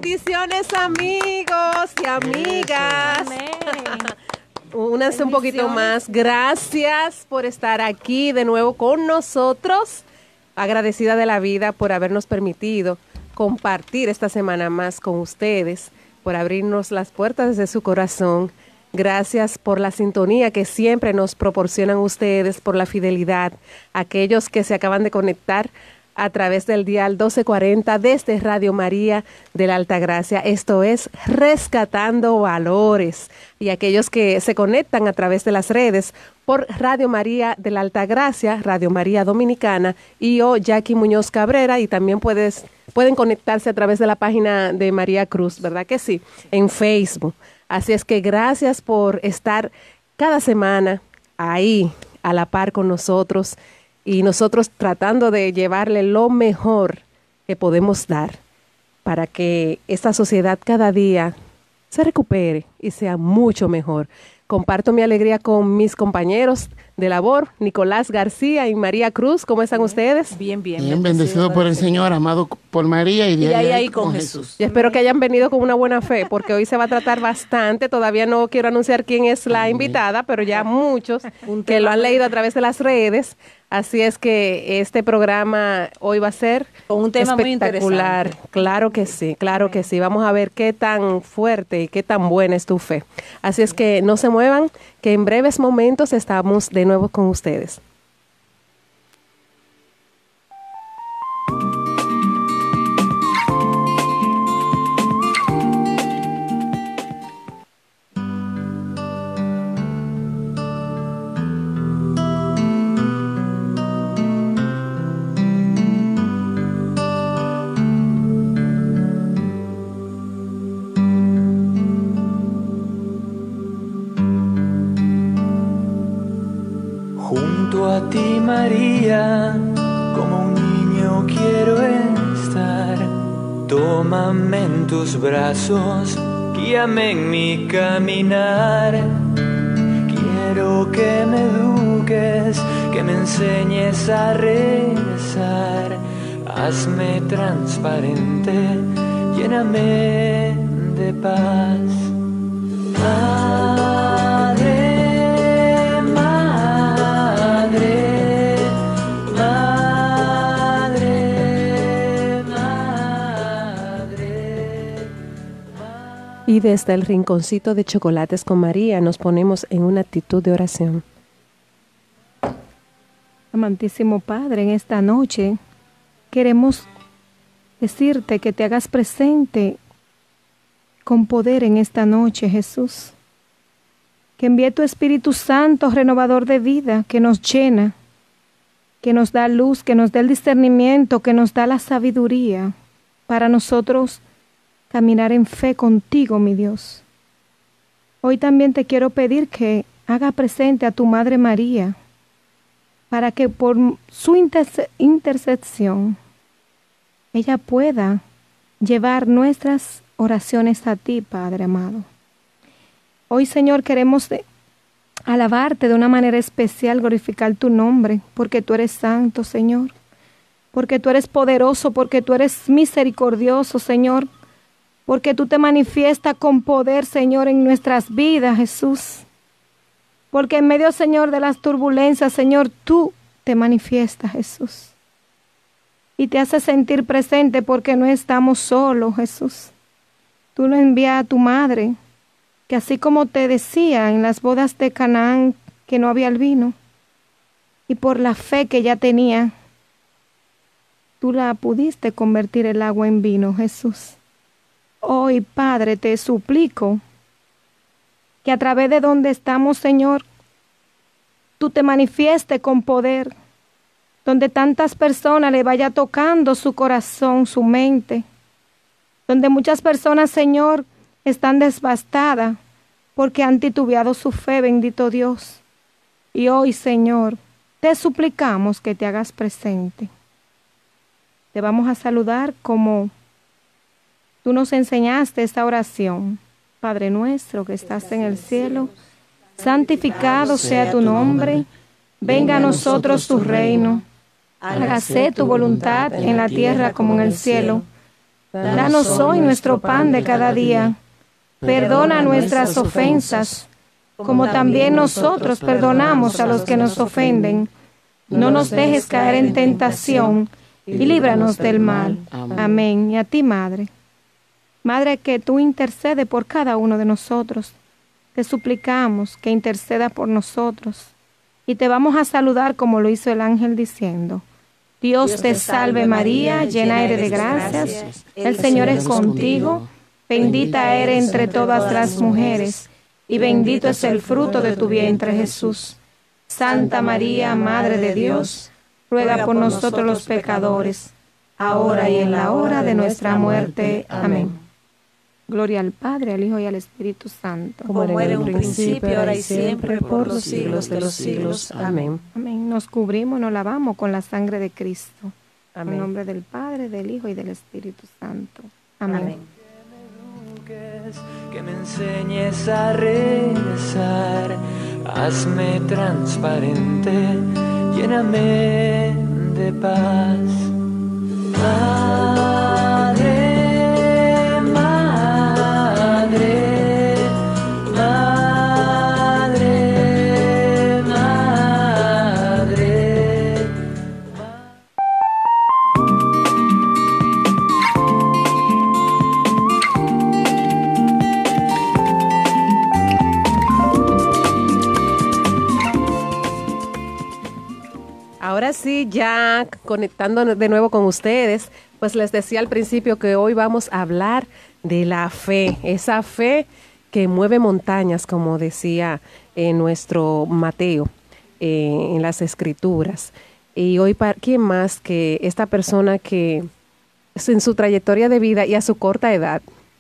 Bendiciones, amigos y amigas. Únanse un poquito más. Gracias por estar aquí de nuevo con nosotros. Agradecida de la vida por habernos permitido compartir esta semana más con ustedes, por abrirnos las puertas desde su corazón. Gracias por la sintonía que siempre nos proporcionan ustedes, por la fidelidad. Aquellos que se acaban de conectar a través del dial 1240 desde Radio María de la Altagracia. Esto es Rescatando Valores. Y aquellos que se conectan a través de las redes por Radio María de la Altagracia, Radio María Dominicana y yo, Jackie Muñoz Cabrera, y también pueden conectarse a través de la página de María Cruz, ¿verdad que sí? En Facebook. Así es que gracias por estar cada semana ahí a la par con nosotros y nosotros tratando de llevarle lo mejor que podemos dar para que esta sociedad cada día se recupere y sea mucho mejor. Comparto mi alegría con mis compañeros de labor, Nicolás García y María Cruz. ¿Cómo están ustedes? Bien. Bien, bendecido por el Señor, amado por María y de ahí con Jesús. Yo espero que hayan venido con una buena fe, porque hoy se va a tratar bastante. Todavía no quiero anunciar quién es la invitada, pero ya muchos que lo han leído a través de las redes. Así es que este programa hoy va a ser con un tema muy espectacular. interesante. Claro que sí, claro que sí. Vamos a ver qué tan fuerte y qué tan buena es tu fe. Así es que no se muevan, que en breves momentos estamos de nuevo con ustedes. Junto a ti, María, como un niño quiero estar. Tómame en tus brazos, guíame en mi caminar. Quiero que me eduques, que me enseñes a rezar. Hazme transparente, lléname de paz. Y desde el rinconcito de Chocolates con María nos ponemos en una actitud de oración. Amantísimo Padre, en esta noche queremos decirte que te hagas presente con poder en esta noche, Jesús. Que envíe tu Espíritu Santo, renovador de vida, que nos llena, que nos da luz, que nos da el discernimiento, que nos da la sabiduría para nosotros caminar en fe contigo, mi Dios. Hoy también te quiero pedir que haga presente a tu Madre María, para que por su intercesión ella pueda llevar nuestras oraciones a ti, Padre amado. Hoy, Señor, queremos alabarte de una manera especial, glorificar tu nombre, porque tú eres santo, Señor, porque tú eres poderoso, porque tú eres misericordioso, Señor, porque tú te manifiestas con poder, Señor, en nuestras vidas, Jesús. Porque en medio, Señor, de las turbulencias, Señor, tú te manifiestas, Jesús. Y te haces sentir presente porque no estamos solos, Jesús. Tú nos envías a tu madre, que así como te decía en las bodas de Canaán que no había el vino, y por la fe que ella tenía, tú la pudiste convertir el agua en vino, Jesús. Hoy, Padre, te suplico que a través de donde estamos, Señor, tú te manifiestes con poder, donde tantas personas le vaya tocando su corazón, su mente, donde muchas personas, Señor, están devastadas porque han titubeado su fe, bendito Dios. Y hoy, Señor, te suplicamos que te hagas presente. Te vamos a saludar como tú nos enseñaste esta oración. Padre nuestro que estás en el cielo, santificado sea tu nombre, venga a nosotros tu reino, hágase tu voluntad en la tierra como en el cielo. Danos hoy nuestro pan de cada día. Perdona nuestras ofensas, como también nosotros perdonamos a los que nos ofenden. No nos dejes caer en tentación y líbranos del mal. Amén. Y a ti, Madre. Madre, que tú intercedes por cada uno de nosotros. Te suplicamos que interceda por nosotros. Y te vamos a saludar como lo hizo el ángel diciendo: Dios te salve María, llena eres de gracias, el Señor es contigo, bendita eres entre todas las mujeres, y bendito es el fruto de tu vientre Jesús. Santa María, Madre de Dios, ruega por nosotros los pecadores, ahora y en la hora de nuestra muerte. Amén. Gloria al Padre, al Hijo y al Espíritu Santo. Como era en un principio, ahora y siempre, por los siglos de los siglos. Amén. Amén. Nos cubrimos, nos lavamos con la sangre de Cristo. Amén. En nombre del Padre, del Hijo y del Espíritu Santo. Amén. Amén. Que me enseñes a rezar, hazme transparente, lléname de paz. Madre, madre, madre, madre. Ahora sí, ya conectando de nuevo con ustedes, pues les decía al principio que hoy vamos a hablar de la fe, esa fe que mueve montañas, como decía nuestro Mateo en las Escrituras. Y hoy, ¿quién más que esta persona que en su trayectoria de vida y a su corta edad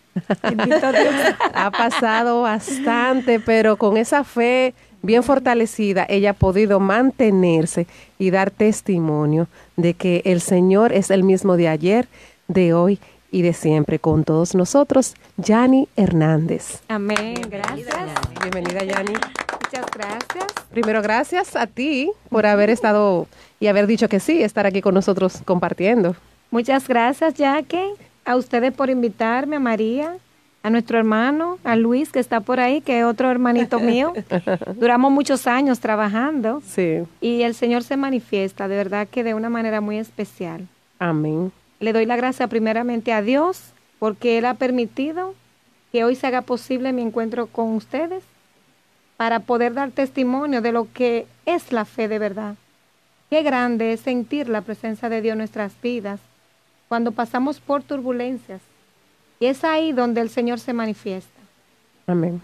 ha pasado bastante, pero con esa fe bien fortalecida, ella ha podido mantenerse y dar testimonio de que el Señor es el mismo de ayer, de hoy y de siempre. Con todos nosotros, Yani Hernández. Amén. Gracias. Bienvenida, Yani. Muchas gracias. Primero, gracias a ti por haber estado y haber dicho que sí, estar aquí con nosotros compartiendo. Muchas gracias, Jackie. A ustedes por invitarme, a María, a nuestro hermano, a Luis, que está por ahí, que es otro hermanito mío. Duramos muchos años trabajando. Sí. Y el Señor se manifiesta, de verdad que de una manera muy especial. Amén. Le doy la gracia primeramente a Dios, porque Él ha permitido que hoy se haga posible mi encuentro con ustedes, para poder dar testimonio de lo que es la fe de verdad. Qué grande es sentir la presencia de Dios en nuestras vidas, cuando pasamos por turbulencias. Y es ahí donde el Señor se manifiesta. Amén.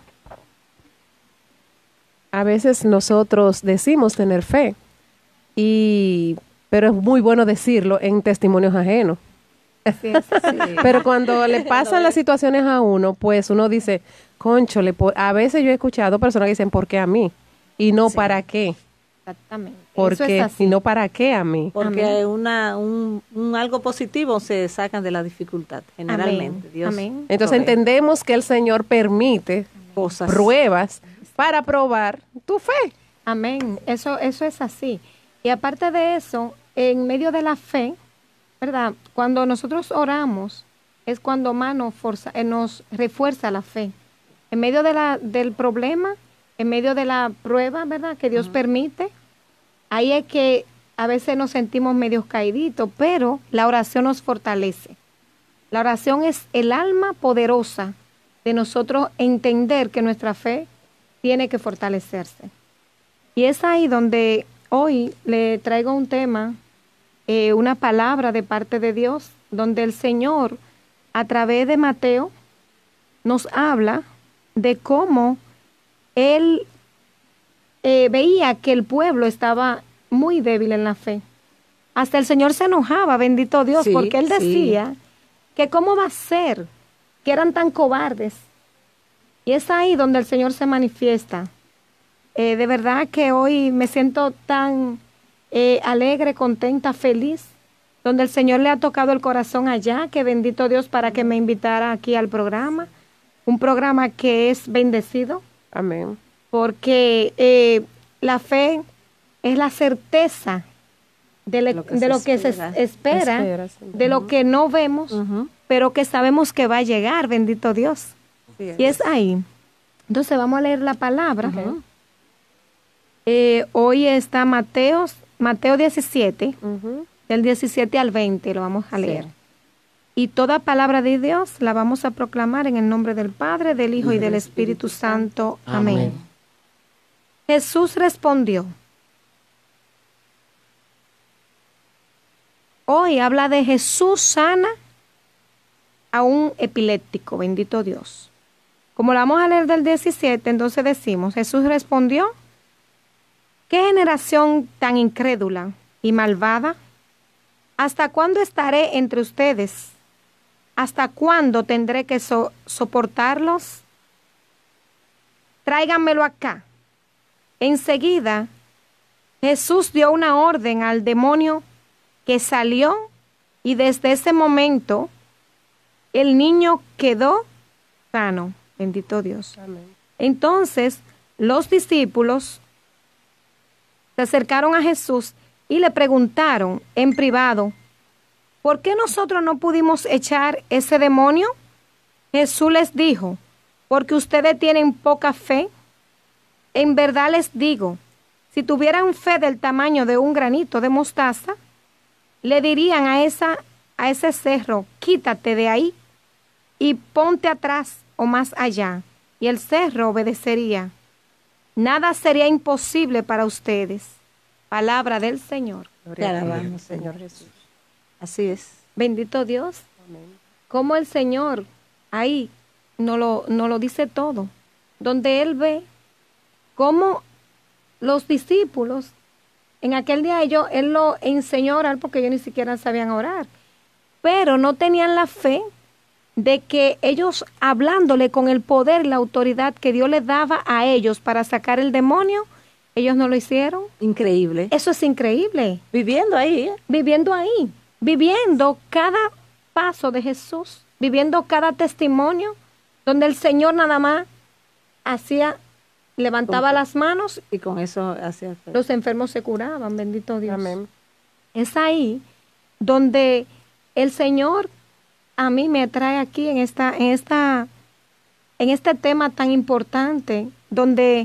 A veces nosotros decimos tener fe, pero es muy bueno decirlo en testimonios ajenos. Sí, sí. Pero cuando le pasan las situaciones a uno, pues uno dice, cónchole, a veces yo he escuchado personas que dicen, ¿por qué a mí? Y no, ¿para qué? Exactamente. ¿Por Eso qué? es así. Y no, ¿para qué a mí? Porque un algo positivo se sacan de la dificultad, generalmente. Amén. Dios Amén. Entonces provee entendemos que el Señor permite cosas. pruebas para probar tu fe. Amén. Eso es así. Y aparte de eso, en medio de la fe, ¿verdad? Cuando nosotros oramos, es cuando más nos refuerza la fe. En medio del problema, en medio de la prueba, ¿verdad? Que Dios permite, ahí es que a veces nos sentimos medios caíditos, pero la oración nos fortalece. La oración es el alma poderosa de nosotros entender que nuestra fe tiene que fortalecerse. Y es ahí donde hoy le traigo un tema, una palabra de parte de Dios, donde el Señor, a través de Mateo, nos habla de cómo Él veía que el pueblo estaba muy débil en la fe. Hasta el Señor se enojaba, bendito Dios, Sí, porque Él sí. decía que cómo va a ser, que eran tan cobardes. Y es ahí donde el Señor se manifiesta. De verdad que hoy me siento tan alegre, contenta, feliz, donde el Señor le ha tocado el corazón allá, que bendito Dios para que me invitara aquí al programa, un programa que es bendecido, Amén. porque la fe es la certeza de lo que se espera, Espera, sí. de lo que no vemos, pero que sabemos que va a llegar, bendito Dios. Sí, Y es ahí. Entonces vamos a leer la palabra. Hoy está Mateo 17, del 17 al 20, lo vamos a leer. Sí. Y toda palabra de Dios la vamos a proclamar en el nombre del Padre, del Hijo y del Espíritu Santo. Amén. Jesús respondió. Hoy habla de Jesús sana a un epiléptico, bendito Dios. Como la vamos a leer del 17, entonces decimos, Jesús respondió, ¿qué generación tan incrédula y malvada? ¿Hasta cuándo estaré entre ustedes? ¿Hasta cuándo tendré que soportarlos? Tráiganmelo acá. Enseguida, Jesús dio una orden al demonio que salió y desde ese momento el niño quedó sano. Bendito Dios. Amén. Entonces, los discípulos se acercaron a Jesús y le preguntaron en privado, ¿por qué nosotros no pudimos echar ese demonio? Jesús les dijo, porque ustedes tienen poca fe. En verdad les digo, si tuvieran fe del tamaño de un granito de mostaza, le dirían a ese cerro, quítate de ahí y ponte atrás o más allá, y el cerro obedecería. Nada sería imposible para ustedes. Palabra del Señor. Te alabamos, Señor Jesús. Así es. Bendito Dios. Amén. Como el Señor ahí no lo dice todo. Donde Él ve cómo los discípulos, en aquel día Él lo enseñó a orar porque ellos ni siquiera sabían orar. Pero no tenían la fe de que ellos hablándole con el poder y la autoridad que Dios les daba a ellos para sacar el demonio, ellos no lo hicieron. Increíble. Eso es increíble. Viviendo ahí. Viviendo ahí, viviendo cada paso de Jesús, viviendo cada testimonio, donde el Señor nada más levantaba las manos Y con eso hacía fe. los enfermos se curaban, bendito Dios. Amén. Es ahí donde el Señor a mí me trae aquí en este tema tan importante, donde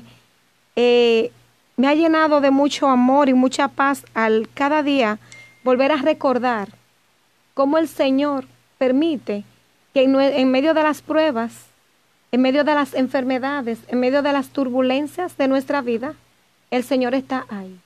me ha llenado de mucho amor y mucha paz al cada día volver a recordar cómo el Señor permite que en medio de las pruebas, en medio de las enfermedades, en medio de las turbulencias de nuestra vida, el Señor está ahí.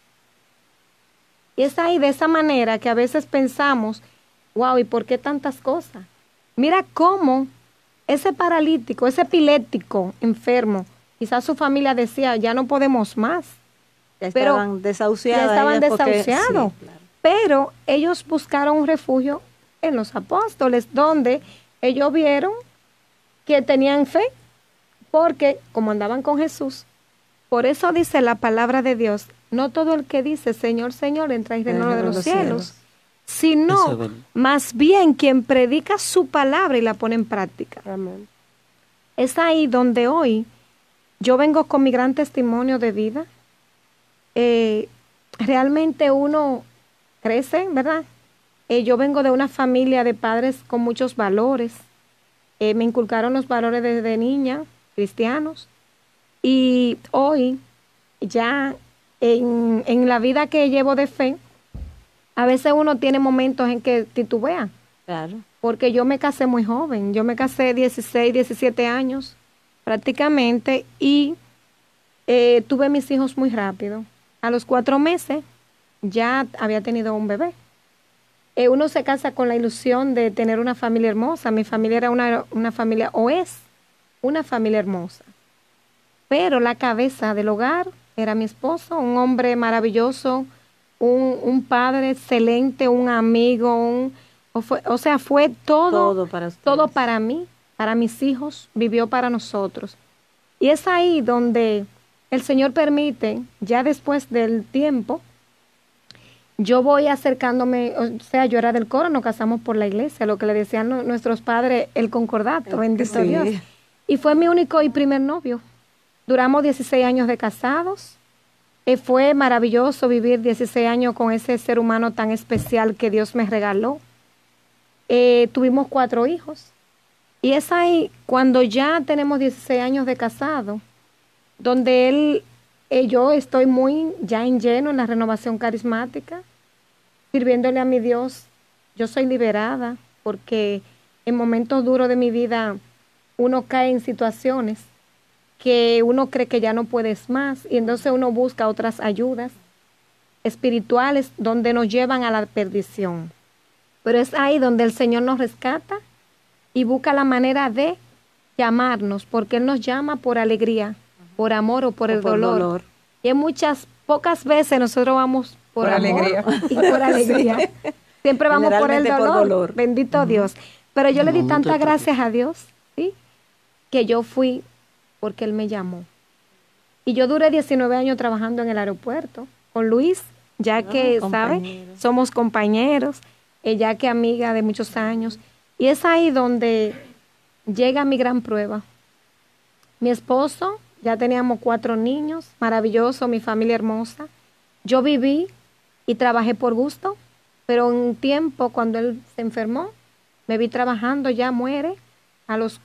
Y es ahí de esa manera que a veces pensamos, wow, ¿y por qué tantas cosas? Mira cómo ese paralítico, ese epiléptico enfermo, quizás su familia decía, ya no podemos más. Ya estaban desahuciados. Ya estaban desahuciados. Sí, claro. Pero ellos buscaron un refugio en los apóstoles, donde ellos vieron que tenían fe, porque como andaban con Jesús, por eso dice la palabra de Dios, no todo el que dice Señor, Señor, entra en el reino de los cielos, sino más bien quien predica su palabra y la pone en práctica. Amén. Es ahí donde hoy yo vengo con mi gran testimonio de vida. Realmente uno crece, ¿verdad? Yo vengo de una familia de padres con muchos valores. Me inculcaron los valores desde niña, cristianos. Y hoy, ya en la vida que llevo de fe, a veces uno tiene momentos en que titubea. Claro. Porque yo me casé muy joven. Yo me casé 16, 17 años prácticamente y tuve mis hijos muy rápido. A los 4 meses ya había tenido un bebé. Uno se casa con la ilusión de tener una familia hermosa. Mi familia era una familia, o es una familia hermosa. Pero la cabeza del hogar era mi esposo, un hombre maravilloso, un padre excelente, un amigo, fue todo para ustedes. Todo para mí, para mis hijos, vivió para nosotros. Y es ahí donde el Señor permite, ya después del tiempo, yo voy acercándome, yo era del coro, nos casamos por la iglesia, lo que le decían nuestros padres, el concordato, bendito Dios. Y fue mi único y primer novio. Duramos 16 años de casados. Fue maravilloso vivir 16 años con ese ser humano tan especial que Dios me regaló. tuvimos 4 hijos. Y es ahí cuando ya tenemos 16 años de casado, donde yo estoy muy ya en lleno en la renovación carismática, sirviéndole a mi Dios. Yo soy liberada porque en momentos duros de mi vida uno cae en situaciones que uno cree que ya no puedes más y entonces uno busca otras ayudas espirituales donde nos llevan a la perdición. Pero es ahí donde el Señor nos rescata y busca la manera de llamarnos, porque Él nos llama por alegría, por amor o por el dolor. Y en pocas veces nosotros vamos por amor alegría. Y por alegría. Sí. Siempre vamos por el dolor. Bendito Dios. Pero yo le di tantas gracias a Dios, ¿sí? Que yo fui porque Él me llamó. Y yo duré 19 años trabajando en el aeropuerto con Luis, ya que, ¿sabe? Somos compañeros, ya que amiga de muchos años. Y es ahí donde llega mi gran prueba. Mi esposo, ya teníamos 4 niños, maravilloso, mi familia hermosa. Yo viví y trabajé por gusto, pero un tiempo cuando él se enfermó, me vi trabajando, ya muere. A los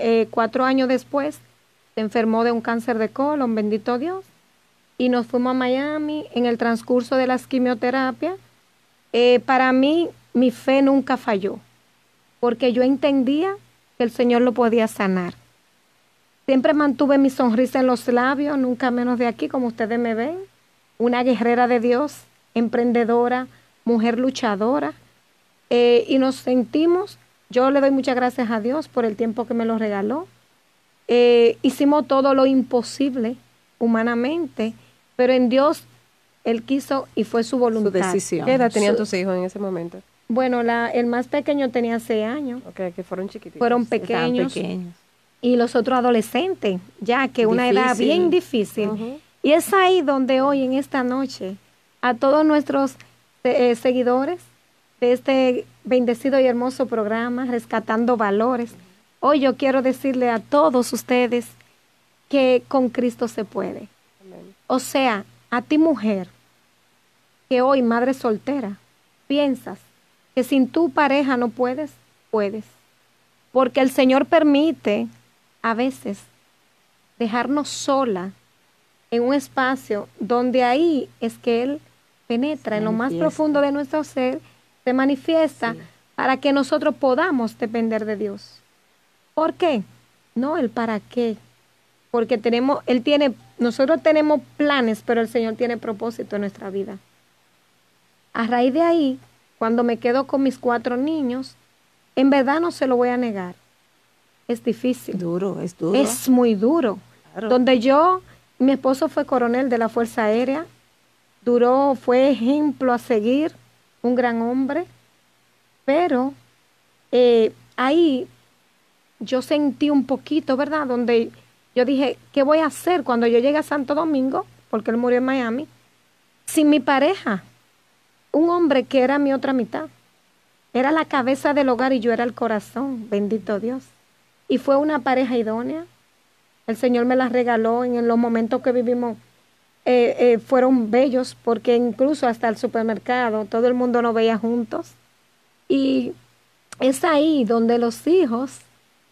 4 años después, se enfermó de un cáncer de colon, bendito Dios. Y nos fuimos a Miami en el transcurso de las quimioterapias. Para mí, mi fe nunca falló, porque yo entendía que el Señor lo podía sanar. Siempre mantuve mi sonrisa en los labios, nunca menos de aquí, como ustedes me ven. Una guerrera de Dios, emprendedora, mujer luchadora. Y nos sentimos, yo le doy muchas gracias a Dios por el tiempo que me lo regaló. Hicimos todo lo imposible humanamente, pero en Dios Él quiso y fue su voluntad. Su decisión. ¿Qué edad tenían tus hijos en ese momento? Bueno, el más pequeño tenía 6 años. Okay, que fueron chiquititos. Fueron pequeños. Y los otros adolescentes, ya que una edad bien difícil. Y es ahí donde hoy, en esta noche, a todos nuestros seguidores de este bendecido y hermoso programa, Rescatando Valores, hoy yo quiero decirle a todos ustedes que con Cristo se puede. Amén. O sea, a ti mujer, que hoy madre soltera, piensas que sin tu pareja no puedes, puedes. Porque el Señor permite a veces dejarnos sola en un espacio donde ahí es que Él penetra en lo más profundo de nuestro ser, se manifiesta para que nosotros podamos depender de Dios. ¿Por qué? No el para qué. Porque nosotros tenemos planes, pero el Señor tiene propósito en nuestra vida. A raíz de ahí, cuando me quedo con mis 4 niños, en verdad no se lo voy a negar. Es difícil. Es duro. Es muy duro. Claro. Mi esposo fue coronel de la Fuerza Aérea, fue ejemplo a seguir, un gran hombre, pero ahí yo sentí un poquito, ¿verdad? Donde yo dije, ¿qué voy a hacer cuando yo llegue a Santo Domingo? Porque él murió en Miami, sin mi pareja, un hombre que era mi otra mitad. Era la cabeza del hogar y yo era el corazón, bendito Dios. Y fue una pareja idónea. El Señor me la regaló en los momentos que vivimos. Fueron bellos porque incluso hasta el supermercado, todo el mundo nos veía juntos. Y es ahí donde los hijos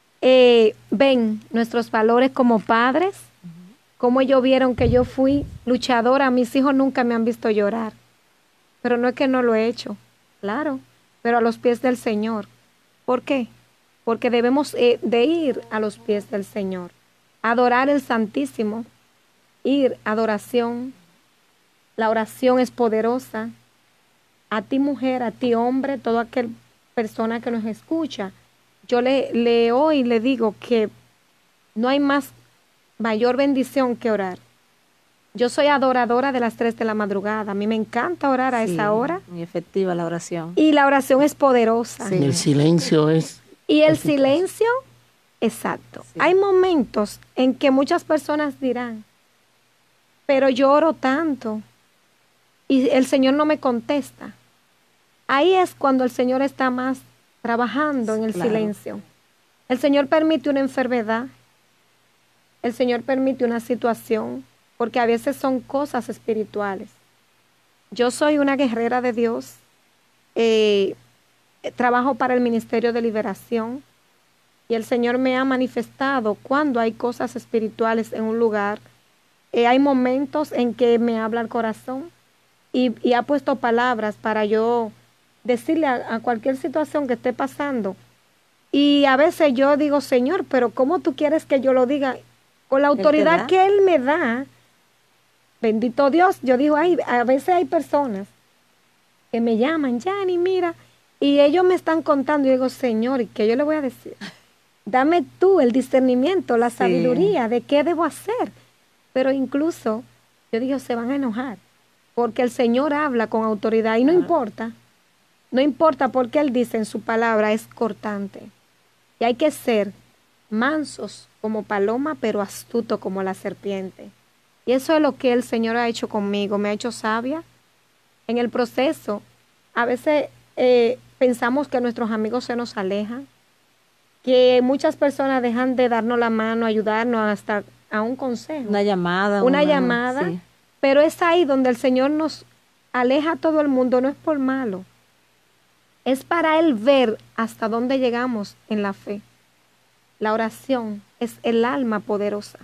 ven nuestros valores como padres, como ellos vieron que yo fui luchadora. Mis hijos nunca me han visto llorar, pero no es que no lo he hecho, claro, pero a los pies del Señor. ¿Por qué? Porque debemos de ir a los pies del Señor, adorar el Santísimo, ir a adoración. La oración es poderosa. A ti mujer, a ti hombre, toda aquella persona que nos escucha, yo le hoy le digo que no hay mayor bendición que orar. Yo soy adoradora de las 3 de la madrugada. A mí me encanta orar a esa hora. Muy efectiva la oración. Y la oración es poderosa. Sí. El silencio es... Y el silencio, exacto. Sí. Hay momentos en que muchas personas dirán, pero yo oro tanto y el Señor no me contesta. Ahí es cuando el Señor está más trabajando en el silencio. El Señor permite una enfermedad, el Señor permite una situación, porque a veces son cosas espirituales. Yo soy una guerrera de Dios. trabajo para el Ministerio de Liberación y el Señor me ha manifestado cuando hay cosas espirituales en un lugar. Hay momentos en que me habla el corazón y ha puesto palabras para yo decirle a cualquier situación que esté pasando. Y a veces yo digo, Señor, pero ¿cómo tú quieres que yo lo diga? Con la autoridad que Él me da, bendito Dios, yo digo, a veces hay personas que me llaman, Yani, mira, y ellos me están contando, y digo, Señor, ¿y qué yo le voy a decir? Dame tú el discernimiento, la sabiduría de qué debo hacer. Pero incluso, yo digo, se van a enojar, porque el Señor habla con autoridad, y no importa porque Él dice en su palabra, es cortante. Y hay que ser mansos como paloma, pero astuto como la serpiente. Y eso es lo que el Señor ha hecho conmigo, me ha hecho sabia. En el proceso, a veces pensamos que nuestros amigos se nos alejan, que muchas personas dejan de darnos la mano, ayudarnos hasta a un consejo. Una llamada. Sí. Pero es ahí donde el Señor nos aleja a todo el mundo, no es por malo. Es para Él ver hasta dónde llegamos en la fe. La oración es el alma poderosa.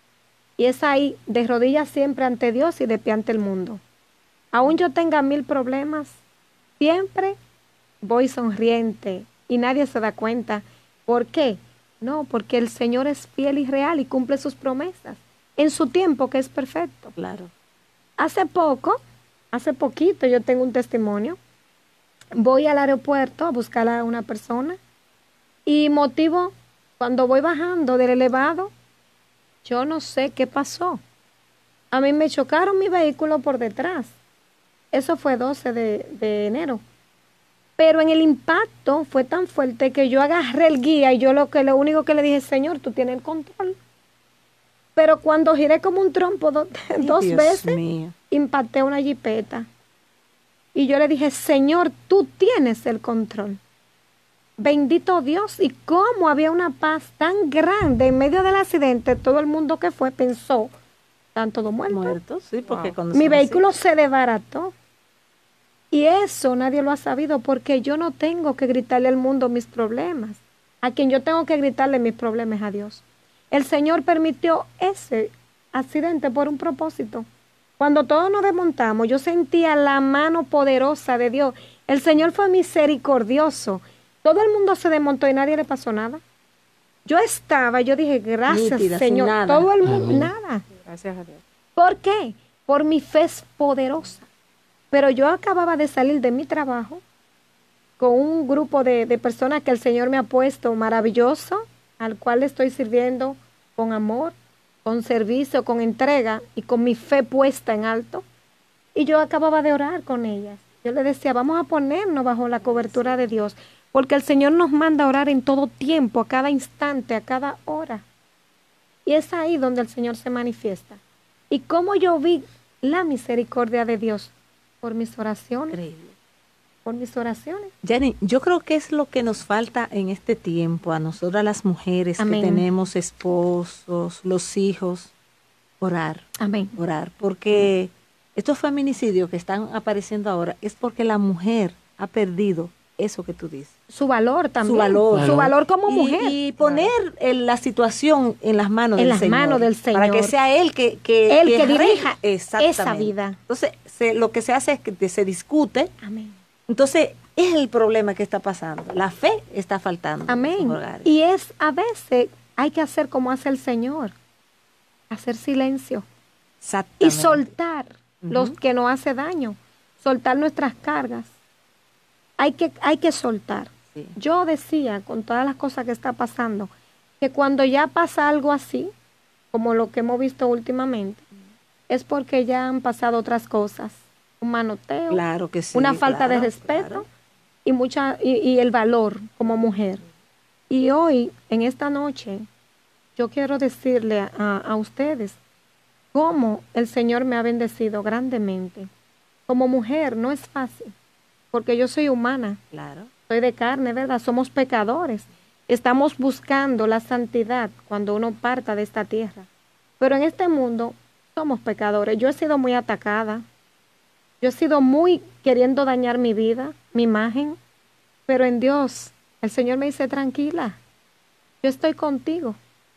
Y es ahí, de rodillas siempre ante Dios y de pie ante el mundo. Aún yo tenga 1000 problemas, siempre voy sonriente y nadie se da cuenta. ¿Por qué? No, porque el Señor es fiel y real y cumple sus promesas en su tiempo, que es perfecto. Claro. Hace poquito yo tengo un testimonio. Voy al aeropuerto a buscar a una persona y cuando voy bajando del elevado, yo no sé qué pasó. A mí me chocaron mi vehículo por detrás. Eso fue 12 de enero. Pero en el impacto fue tan fuerte que yo agarré el guía y yo lo único que le dije, Señor, tú tienes el control. Pero cuando giré como un trompo dos veces, impacté una jipeta. Y yo le dije, Señor, tú tienes el control. Bendito Dios. Y cómo había una paz tan grande en medio del accidente, todo el mundo que fue pensó, están todos muertos. Sí, porque mi vehículo se desbarató. Y eso nadie lo ha sabido porque yo no tengo que gritarle al mundo mis problemas. A quien yo tengo que gritarle mis problemas es a Dios. El Señor permitió ese accidente por un propósito. Cuando todos nos desmontamos, yo sentía la mano poderosa de Dios. El Señor fue misericordioso. Todo el mundo se desmontó y nadie le pasó nada. Yo dije, gracias, nítida, Señor. Todo el mundo, nada. Gracias a Dios. ¿Por qué? Por mi fe es poderosa. Pero yo acababa de salir de mi trabajo con un grupo de personas que el Señor me ha puesto maravilloso, al cual estoy sirviendo con amor, con servicio, con entrega y con mi fe puesta en alto. Y yo acababa de orar con ellas. Yo le decía, vamos a ponernos bajo la cobertura de Dios, porque el Señor nos manda a orar en todo tiempo, a cada instante, a cada hora. Y es ahí donde el Señor se manifiesta. Y cómo yo vi la misericordia de Dios por mis oraciones. Increíble. Por mis oraciones. Yani, yo creo que es lo que nos falta en este tiempo, a nosotras las mujeres Amén. Que tenemos esposos, los hijos, orar. Amén. Orar, porque estos feminicidios que están apareciendo ahora es porque la mujer ha perdido eso que tú dices. Su valor también. Su valor como mujer. Y poner la situación en las manos del Señor. En las manos del Señor. Para que sea Él que dirija esa vida. Entonces, lo que se hace es que se discute. Amén. Entonces, es el problema que está pasando. La fe está faltando. Amén. Y a veces hay que hacer como hace el Señor. Hacer silencio. Exactamente. Y soltar los que nos hace daño. Soltar nuestras cargas. Hay que soltar. Sí. Yo decía, con todas las cosas que está pasando, que cuando ya pasa algo así, como lo que hemos visto últimamente, es porque ya han pasado otras cosas. Un manoteo, claro que sí, una falta de respeto y el valor como mujer. Y hoy, en esta noche, yo quiero decirle a ustedes cómo el Señor me ha bendecido grandemente. Como mujer no es fácil. Porque yo soy humana, claro. Soy de carne, ¿verdad? Somos pecadores. Estamos buscando la santidad cuando uno parta de esta tierra. Pero en este mundo somos pecadores. Yo he sido muy atacada. Yo he sido muy queriendo dañar mi vida, mi imagen. pero en Dios, el Señor me dice, tranquila, yo estoy contigo.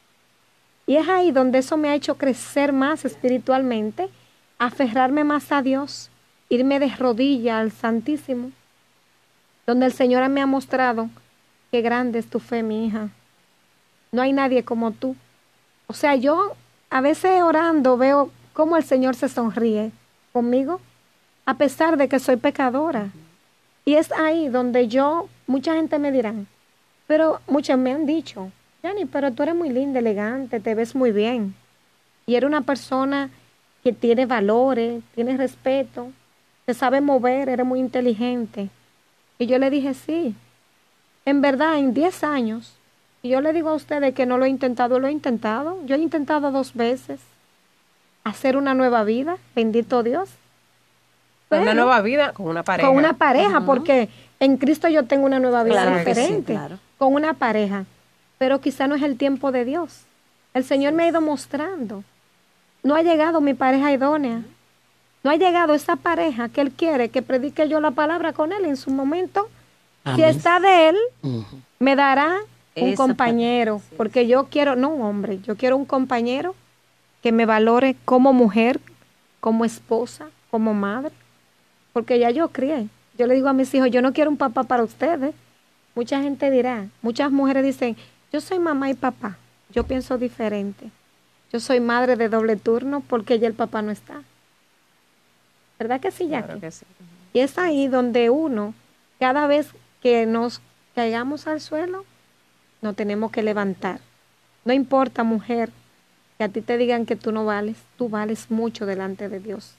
Y es ahí donde eso me ha hecho crecer más espiritualmente, aferrarme más a Dios, irme de rodillas al Santísimo, donde el Señor me ha mostrado qué grande es tu fe, mi hija. No hay nadie como tú. O sea, yo a veces orando veo cómo el Señor se sonríe conmigo, a pesar de que soy pecadora. Y es ahí donde mucha gente me dirá, pero muchos me han dicho, Yani, pero tú eres muy linda, elegante, te ves muy bien. Y eres una persona que tiene valores, tiene respeto, te sabe mover, eres muy inteligente. Y yo le dije, sí, en verdad, en 10 años, y yo le digo a ustedes que no lo he intentado. Yo he intentado 2 veces hacer una nueva vida, bendito Dios. Una nueva vida con una pareja. Con una pareja, porque en Cristo yo tengo una nueva vida diferente, con una pareja. Pero quizá no es el tiempo de Dios. El Señor me ha ido mostrando. No ha llegado mi pareja idónea. No ha llegado esa pareja que Él quiere que predique yo la palabra con Él en su momento. Amén. Si está de Él, me dará un compañero. Porque yo quiero, no un hombre, yo quiero un compañero que me valore como mujer, como esposa, como madre. Porque ya yo crié. Yo le digo a mis hijos, yo no quiero un papá para ustedes. Mucha gente dirá, muchas mujeres dicen, yo soy mamá y papá. Yo pienso diferente. Yo soy madre de doble turno porque ya el papá no está. ¿Verdad que sí, Jackie? Claro que sí. Y es ahí donde uno, cada vez que nos caigamos al suelo, nos tenemos que levantar. No importa, mujer, que a ti te digan que tú no vales, tú vales mucho delante de Dios.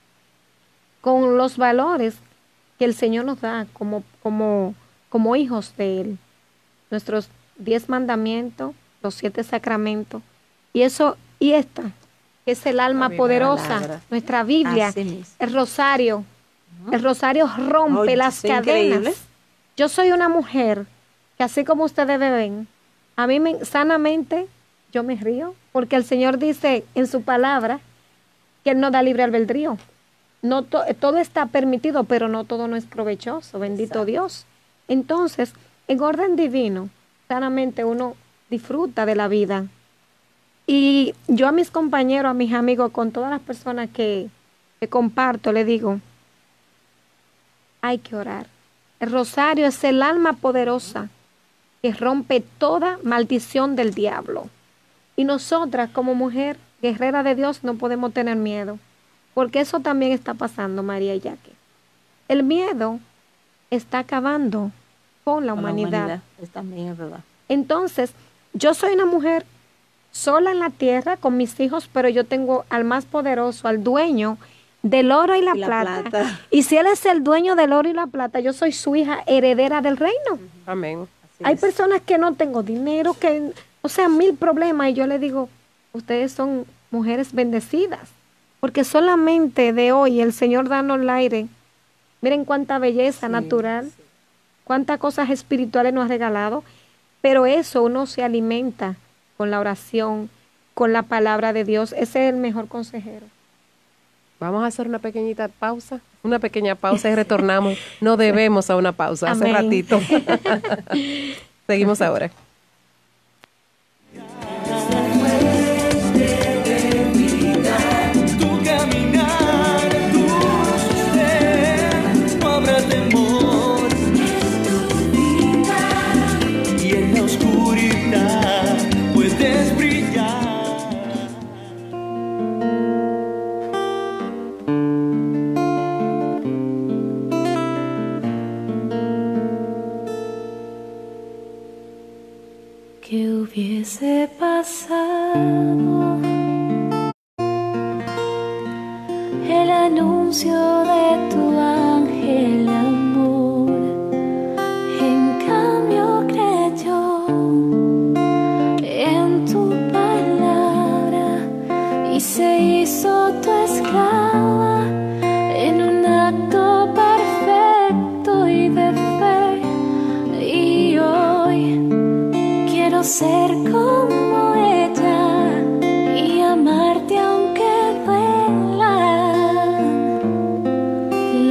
Con los valores que el Señor nos da como hijos de Él. Nuestros 10 mandamientos, los 7 sacramentos. Y esta, que es el alma poderosa, nuestra Biblia, el rosario. El rosario rompe las cadenas. Increíble. Yo soy una mujer que así como ustedes me ven, a mí sanamente yo me río, porque el Señor dice en su palabra que Él nos da libre albedrío. No todo está permitido, pero no todo no es provechoso, bendito Dios. Entonces, en orden divino, sanamente uno disfruta de la vida. Y yo a mis compañeros, a mis amigos, con todas las personas que comparto, le digo, hay que orar. El rosario es el alma poderosa que rompe toda maldición del diablo. Y nosotras como mujer guerrera de Dios no podemos tener miedo, porque eso también está pasando, María y Jackie. El miedo está acabando con la humanidad. También es verdad. Entonces, yo soy una mujer sola en la tierra con mis hijos, pero yo tengo al más poderoso, al dueño del oro y la plata. Y si Él es el dueño del oro y la plata, yo soy su hija heredera del reino. Amén. Hay personas que no tengo dinero, o sea, 1000 problemas, y yo le digo, ustedes son mujeres bendecidas, porque solamente de hoy el Señor danos el aire. Miren cuánta belleza natural, cuántas cosas espirituales nos ha regalado, pero eso uno se alimenta con la oración, con la palabra de Dios. Ese es el mejor consejero. Vamos a hacer una pequeña pausa y retornamos. No debemos a una pausa, hace ratito. Seguimos ahora. ¿Qué hubiese pasado? El anuncio de tu ángel amor, en cambio creyó en tu palabra y se hizo tu esclava en un acto perfecto y de fe. Y hoy quiero ser como ella y amarte aunque duela.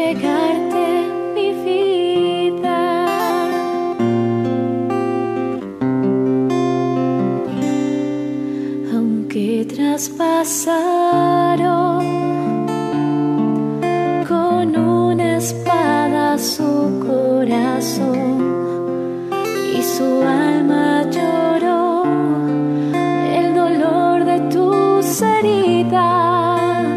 entregarte mi vida. Aunque traspasaron con una espada su corazón y su alma lloró el dolor de tus heridas,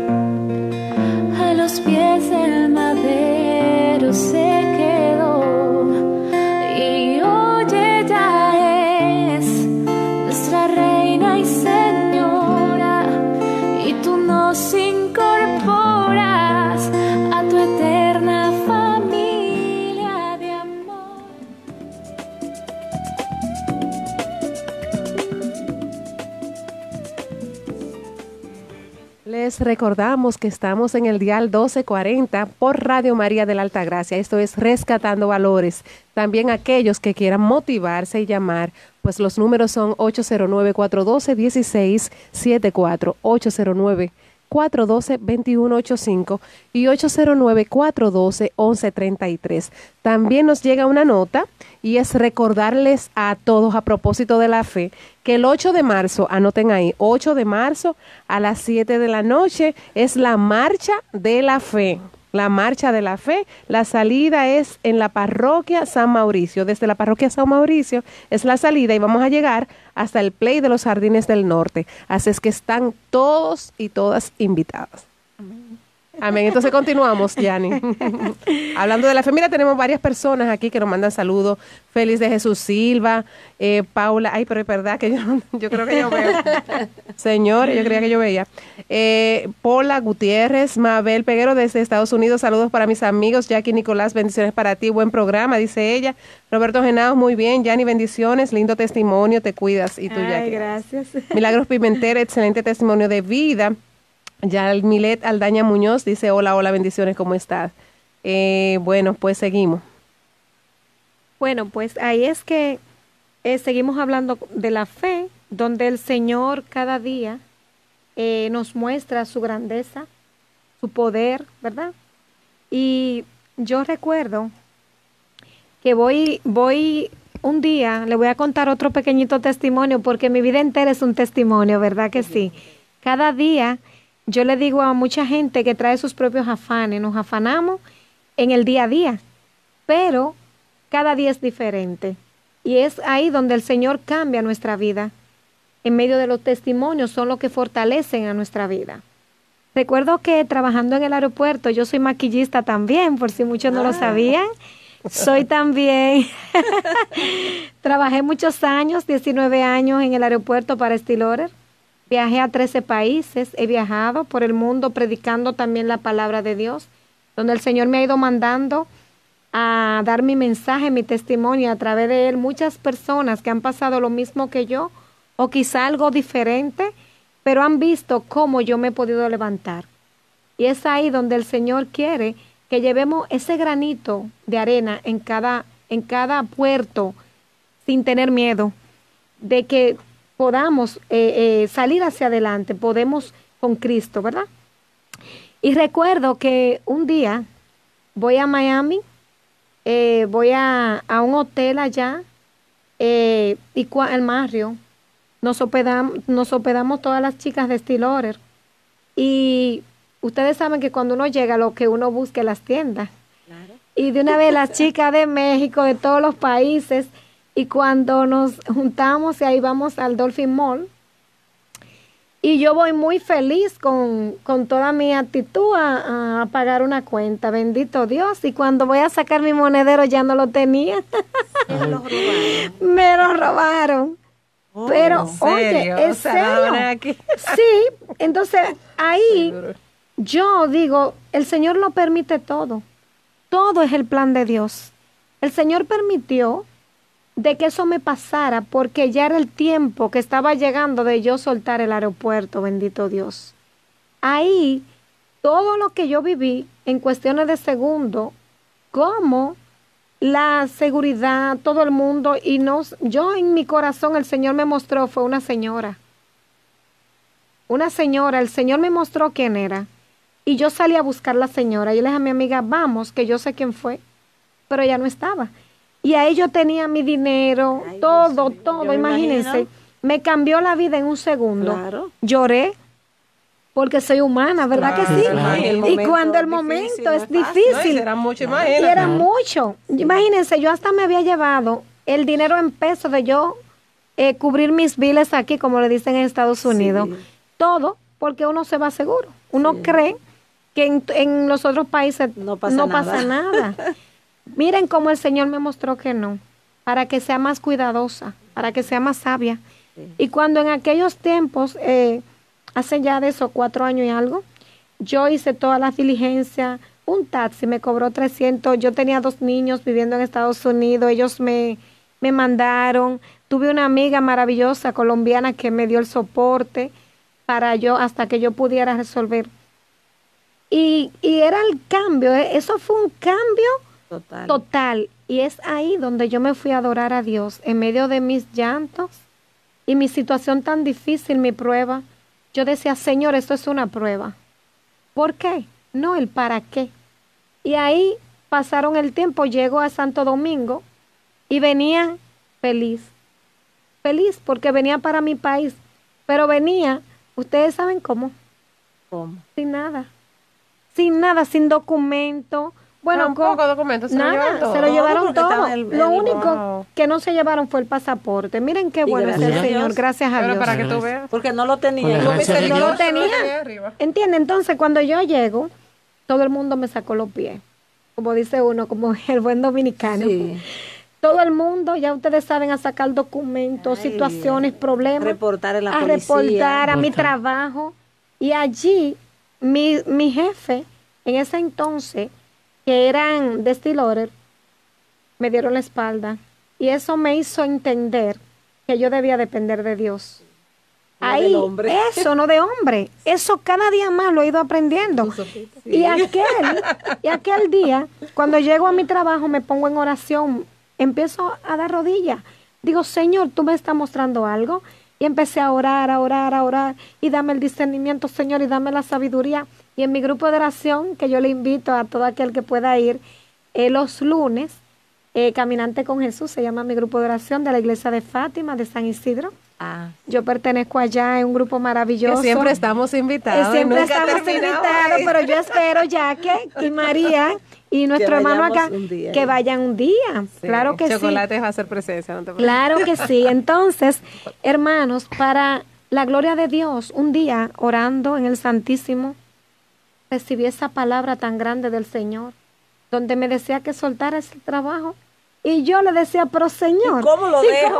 a los pies del madero se quedó. Y hoy ella es nuestra reina y señora, y tú nos incorporas a tu eterna familia de amor. Les recordamos que estamos en el dial 1240 por Radio María de la Altagracia. Esto es Rescatando Valores. También aquellos que quieran motivarse y llamar, pues los números son 809-412-1674, 809-412-2185 y 809-412-1133. También nos llega una nota y es recordarles a todos a propósito de la fe que el 8 de marzo, anoten ahí, 8 de marzo a las 7 de la noche es la Marcha de la Fe. La Marcha de la Fe, la salida es en la parroquia San Mauricio. Desde la parroquia San Mauricio es la salida y vamos a llegar hasta el Play de los Jardines del Norte. Así es que están todos y todas invitados. Amén. Entonces continuamos, Yani. Hablando de la fe, mira, tenemos varias personas aquí que nos mandan saludos. Félix de Jesús Silva, Paula, ay, pero es verdad que yo creo que yo veo. Señor, yo creía que yo veía. Paula Gutiérrez, Mabel Peguero desde Estados Unidos, saludos para mis amigos. Jackie Nicolás, bendiciones para ti, buen programa, dice ella. Roberto Genao, muy bien. Yani, bendiciones, lindo testimonio, te cuidas. Y tú, Jackie. Gracias. Milagros Pimentel, excelente testimonio de vida. Yalmilet Aldaña Muñoz dice, hola, hola, bendiciones, ¿cómo estás? Bueno, pues seguimos. Bueno, pues ahí es que seguimos hablando de la fe, donde el Señor cada día nos muestra su grandeza, su poder, ¿verdad? Y yo recuerdo que voy un día, le voy a contar otro pequeñito testimonio, porque mi vida entera es un testimonio, ¿verdad que sí? Cada día yo le digo a mucha gente que trae sus propios afanes, nos afanamos en el día a día, pero cada día es diferente. Y es ahí donde el Señor cambia nuestra vida. En medio de los testimonios son los que fortalecen a nuestra vida. Recuerdo que trabajando en el aeropuerto, yo soy maquillista también, por si muchos no lo sabían. Soy también, trabajé muchos años, 19 años en el aeropuerto para Estée Lauder. Viajé a 13 países, he viajado por el mundo predicando también la palabra de Dios, donde el Señor me ha ido mandando a dar mi mensaje, mi testimonio, a través de él muchas personas que han pasado lo mismo que yo, o quizá algo diferente, pero han visto cómo yo me he podido levantar. Y es ahí donde el Señor quiere que llevemos ese granito de arena en cada puerto, sin tener miedo, de que podamos salir hacia adelante, podemos con Cristo, ¿verdad? Y recuerdo que un día voy a Miami, voy a un hotel allá, y el Marriott, nos hospedamos todas las chicas de Estée Lauder, y ustedes saben que cuando uno llega, lo que uno busca es las tiendas. Claro. Y de una vez las chicas de México, de todos los países. Y cuando nos juntamos, y ahí vamos al Dolphin Mall, y yo voy muy feliz con toda mi actitud a pagar una cuenta, bendito Dios, y cuando voy a sacar mi monedero ya no lo tenía. Me lo robaron. Oh, pero, oye, ¿es serio? Sí, entonces ahí yo digo, el Señor lo permite todo. Todo es el plan de Dios. El Señor permitió de que eso me pasara, porque ya era el tiempo que estaba llegando de yo soltar el aeropuerto, bendito Dios. Ahí, todo lo que yo viví en cuestiones de segundo, como la seguridad, todo el mundo, y yo en mi corazón, el Señor me mostró, fue una señora. Una señora, el Señor me mostró quién era. Y yo salí a buscar a la señora. Yo le dije a mi amiga, vamos, que yo sé quién fue. Pero ella no estaba. Y ahí yo tenía mi dinero, todo, imagínense. Me cambió la vida en un segundo. Claro. Lloré, porque soy humana, ¿verdad que sí? Claro. Y cuando el momento es difícil. No, era mucho, imagínate. Y era mucho. Imagínense, yo hasta me había llevado el dinero en pesos de yo cubrir mis biles aquí, como le dicen en Estados Unidos. Sí. Todo, porque uno se va seguro. Uno cree que en los otros países no pasa nada. Miren cómo el Señor me mostró que no, para que sea más cuidadosa, para que sea más sabia. Sí. Y cuando en aquellos tiempos, hace ya de eso 4 años y algo, yo hice todas las diligencias, un taxi me cobró 300, yo tenía 2 niños viviendo en Estados Unidos, ellos me mandaron, tuve una amiga maravillosa colombiana que me dio el soporte para yo, hasta que yo pudiera resolver. Y era el cambio, eso fue un cambio total. Y es ahí donde yo me fui a adorar a Dios, en medio de mis llantos y mi situación tan difícil, mi prueba. Yo decía, Señor, esto es una prueba. ¿Por qué? No, el para qué. Y ahí pasaron el tiempo, llego a Santo Domingo y venía feliz porque venía para mi país, pero venía, ustedes saben cómo. Sin nada, sin documento. Bueno, un poco de documentos, se lo llevaron todo. Lo único que no se llevaron fue el pasaporte. Miren qué bueno es el Señor, gracias a Dios. Pero para que tú veas. Porque no lo tenía. No lo tenía. ¿Entiendes? Entonces, cuando yo llego, todo el mundo me sacó los pies. Como dice uno, como el buen dominicano. Sí. Todo el mundo, ya ustedes saben, a sacar documentos, situaciones, problemas. Reportar en la policía. Reportar a mi trabajo. Y allí, mi jefe, en ese entonces, que eran de Steel Order, me dieron la espalda. Y eso me hizo entender que yo debía depender de Dios. Ahí, eso, no de hombre. Eso cada día más lo he ido aprendiendo. Sí. Y aquel día, cuando llego a mi trabajo, me pongo en oración, empiezo a dar rodillas. Digo, Señor, tú me estás mostrando algo. Y empecé a orar, y dame el discernimiento, Señor, y dame la sabiduría. Y en mi grupo de oración, que yo le invito a todo aquel que pueda ir, los lunes, Caminante con Jesús, se llama mi grupo de oración de la iglesia de Fátima, de San Isidro. Yo pertenezco allá, en un grupo maravilloso. Que siempre estamos invitados. Pero yo espero, Jackie y María y nuestro hermano acá, que vayan un día. Sí. Claro que Chocolate va a hacer presencia, no te preocupes. Claro que sí. Entonces, hermanos, para la gloria de Dios, un día orando en el Santísimo, recibí esa palabra tan grande del Señor, donde me decía que soltara ese trabajo. Y yo le decía, pero Señor, ¿y cómo lo dejo?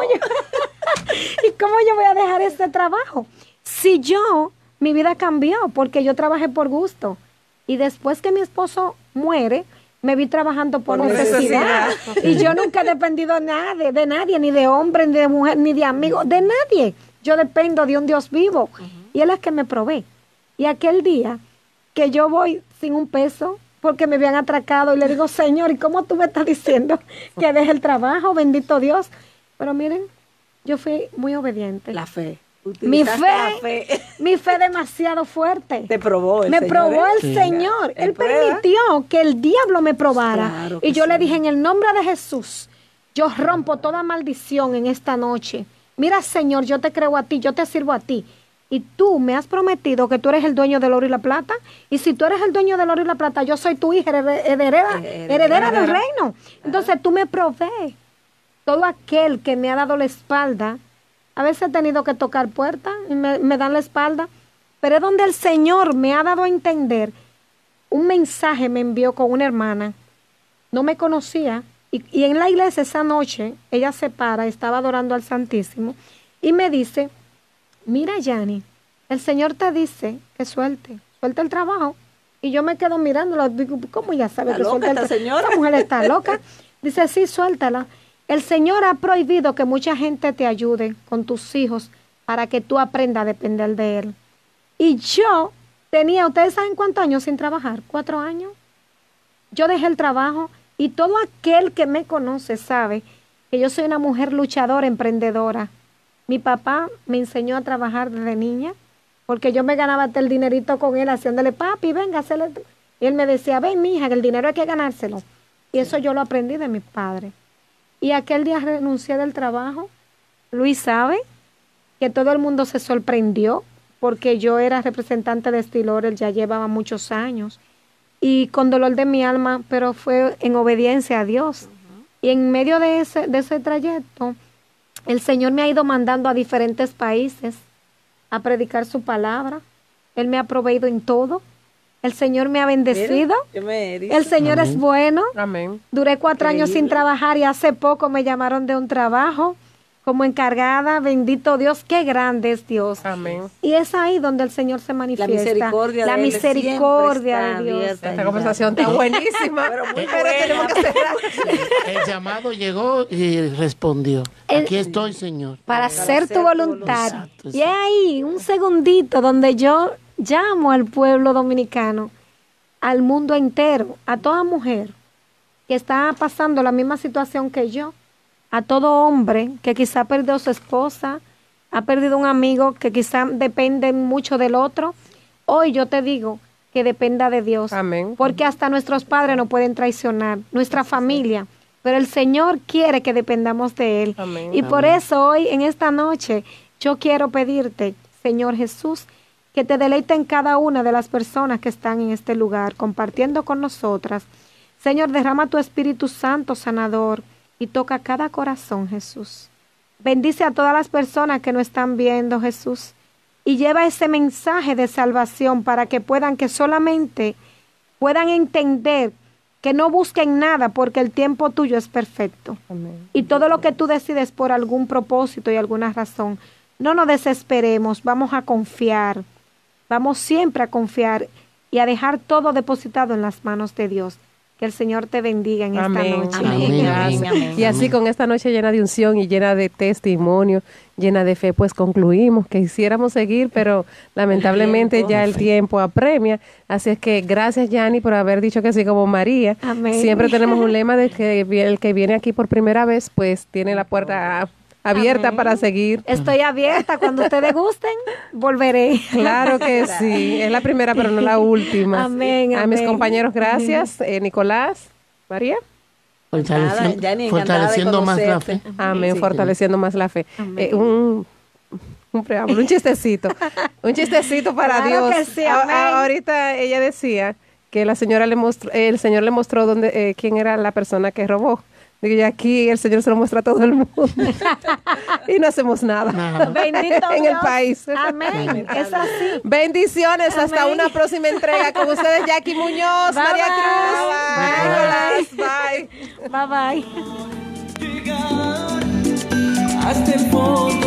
¿Y cómo yo voy a dejar este trabajo? Si mi vida cambió, porque yo trabajé por gusto. Y después que mi esposo muere, me vi trabajando por necesidad. Y yo nunca he dependido de nadie, ni de hombre, ni de mujer, ni de amigo, de nadie. Yo dependo de un Dios vivo. Y Él es que me provee. Y aquel día que yo voy sin un peso, porque me habían atracado, y le digo, Señor, ¿y cómo tú me estás diciendo que deje el trabajo? Bendito Dios. Pero miren, yo fui muy obediente. La fe. Mi fe demasiado fuerte. Te probó el me Señor. Probó el Señor. Él permitió que el diablo me probara. Claro y yo le dije, en el nombre de Jesús, yo rompo toda maldición en esta noche. Mira, Señor, yo te creo a ti, yo te sirvo a ti. Y tú me has prometido que tú eres el dueño del oro y la plata. Y si tú eres el dueño del oro y la plata, yo soy tu hija, heredera del reino. Entonces tú me provees. Todo aquel que me ha dado la espalda, a veces he tenido que tocar puertas y me dan la espalda, pero es donde el Señor me ha dado a entender. Un mensaje me envió con una hermana, no me conocía, y en la iglesia esa noche, ella se para, estaba adorando al Santísimo, y me dice, mira, Yani, el Señor te dice que suelte el trabajo. Y yo me quedo mirándola, digo, ¿cómo ya sabe que suelte el trabajo? Esta mujer está loca. Dice, sí, suéltala. El Señor ha prohibido que mucha gente te ayude con tus hijos para que tú aprendas a depender de Él. Y yo tenía, ¿ustedes saben cuántos años sin trabajar? 4 años. Yo dejé el trabajo y todo aquel que me conoce sabe que yo soy una mujer luchadora, emprendedora. Mi papá me enseñó a trabajar desde niña porque yo me ganaba hasta el dinerito con él, haciéndole, papi, venga, hazle. Y él me decía, ven, mija, que el dinero hay que ganárselo. Y eso yo lo aprendí de mi padre. Y aquel día renuncié del trabajo. Luis sabe que todo el mundo se sorprendió porque yo era representante de Estilor, él ya llevaba muchos años. Y con dolor de mi alma, pero fue en obediencia a Dios. Y en medio de ese trayecto, el Señor me ha ido mandando a diferentes países a predicar su palabra. Él me ha proveído en todo. El Señor me ha bendecido. El Señor es bueno. Amén. Duré 4 años sin trabajar y hace poco me llamaron de un trabajo como encargada. Bendito Dios, qué grande es Dios. Amén. Y es ahí donde el Señor se manifiesta. La misericordia de Dios. Esta conversación está buenísima. Pero tenemos que cerrar. El llamado llegó y respondió. Aquí estoy, Señor. Para hacer tu voluntad. Exacto. Y ahí, un segundito donde yo llamo al pueblo dominicano, al mundo entero, a toda mujer que está pasando la misma situación que yo, a todo hombre que quizá ha perdido a su esposa, ha perdido un amigo que quizá depende mucho del otro. Hoy yo te digo que dependa de Dios. Amén. Porque hasta nuestros padres nos pueden traicionar, nuestra familia, pero el Señor quiere que dependamos de Él. Amén. Y por eso hoy, en esta noche, yo quiero pedirte, Señor Jesús, que te deleite en cada una de las personas que están en este lugar, compartiendo con nosotras. Señor, derrama tu Espíritu Santo sanador y toca cada corazón, Jesús. Bendice a todas las personas que nos están viendo, Jesús, y lleva ese mensaje de salvación para que solamente puedan entender que no busquen nada porque el tiempo tuyo es perfecto. Amén. Y todo lo que tú decides por algún propósito y alguna razón, no nos desesperemos, vamos a confiar. Vamos siempre a confiar y a dejar todo depositado en las manos de Dios. Que el Señor te bendiga en esta noche. Amén. Amén. Y así con esta noche llena de unción y llena de testimonio, llena de fe, pues concluimos que quisiéramos seguir, pero lamentablemente ya el tiempo apremia. Así es que gracias, Yanni, por haber dicho que sí como María. Amén. Siempre tenemos un lema de que el que viene aquí por primera vez, pues tiene la puerta abierta. Amén. Para seguir. Estoy abierta. Cuando ustedes gusten, volveré. Claro que sí. Es la primera, pero no la última. Amén. A mis compañeros, gracias. Nicolás, María. Fortaleciendo más la fe. Amén. Sí, fortaleciendo más la fe. Un preámbulo, un chistecito. Un chistecito para claro Dios. Que sí, ahorita ella decía que el Señor le mostró quién era la persona que robó. Y aquí el Señor se lo muestra a todo el mundo. Y no hacemos nada. Bendito en Dios. el país. Amén. Es así. Bendiciones. Amén. Hasta una próxima entrega. Con ustedes, Jackie Muñoz, María Cruz. Bye. Bye. Bye. Hasta el fondo.